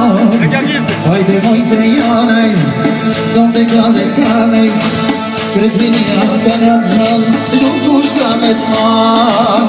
Haide măi pe Ianei, sunt de cale calei, cred linia canal, lucruși ca metal.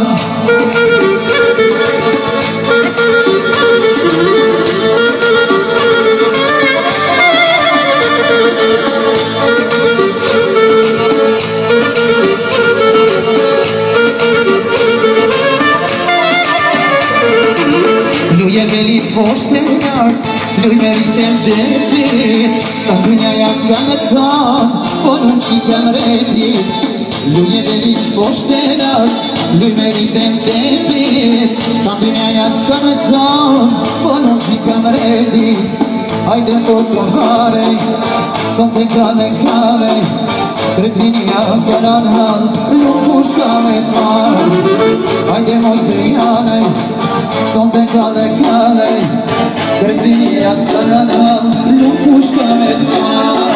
Lui e venit poștenar, lui meritem de fit, când ne-ai acănătat, poruncii te-am redit. Lui e venit poștenar, lui meritem de fit, când ne-ai acănătat, poruncii te-am redit. Haide Kosovare, sunt pe cale, cred linia canal, lucruși ca metal. Haide măi de Ianei, sunt de cale, cred linia canal, lucruși ca metal.